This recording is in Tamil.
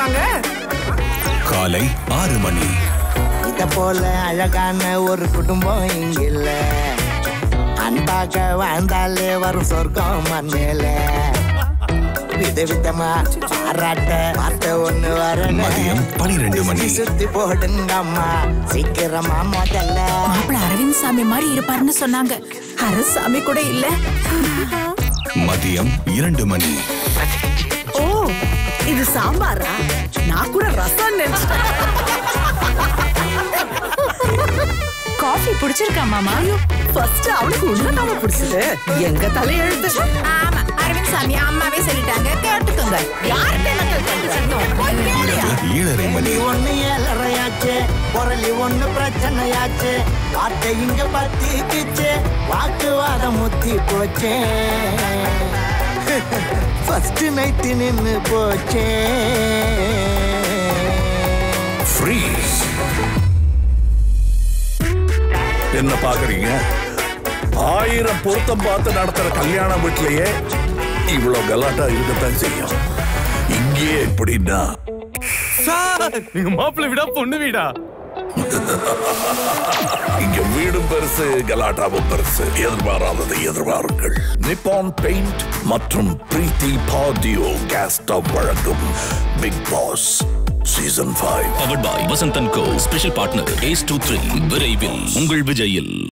இருக்காங்க. காலை 6 மணி. இத போல அழகான ஒரு குடும்பம் இங்கில்ல. அன்பாக வாழ்ந்தாலே வரும் சொர்க்கம் மண்மேல. விதவிதமா பாராட்ட வார்த்தை ஒண்ணு வரணும். மதியம் 12 மணி. சுத்தி போடுங்கம்மா சீக்கிரமா முதல்ல. மாப்பிள்ள அரவிந்த் சாமி மாதிரி இருப்பாருன்னு சொன்னாங்க. அரசாமி கூட இல்ல. மதியம் 2 மணி. ஓ, இது சாம்பாரா? நான் கூட ரசம் நினைச்சேன். காஃபி பிடிச்சிருக்கா மாமா? ஃபர்ஸ்ட் அவளுக்கு உண்மையாவே பிடிச்சது. எங்க தலையெழுத்து. ஆமா, அரவிந்த் சாமி அம்மாவே சொல்லிட்டாங்க, கேட்டுக்கோங்க. யார்கிட்ட நக்கல் பண்றீங்க? 7:30 மணி. ஒண்ணு ஏழரையாச்சு, பொருளி ஒண்ணு பிரச்சனையாச்சு. வார்த்தை இங்க பத்திக்கிச்சு, வாக்குவாதம் முத்தி போச்சே. ஃபர்ஸ்ட் நைட்டு நின்னு போச்சே. ஃப்ரீஸ். என்ன பாக்குறீங்க? 1000 பொருத்தம் பார்த்து நடத்துற கல்யாண வீட்லயே இவ்வளவு கலாட்டா இருக்கத்தான் செய்யும். இங்கே எப்படின்னா நீங்க மாப்பிள்ளை வீடா பொண்ணு வீடா? இங்க வீடும் பெருசு, கலாட்டாவும் பெருசு. எதிர்பாராததை எதிர்பாருங்கள். நிப்பான் பெயிண்ட் மற்றும் பிரீத்தி பாடியோ கேஸ் ஸ்டவ் வழங்கும் Big Boss season 5. Powered by Vasanth & Co. Special partner Ace 23 விரைவில் உங்கள் விஜயில்.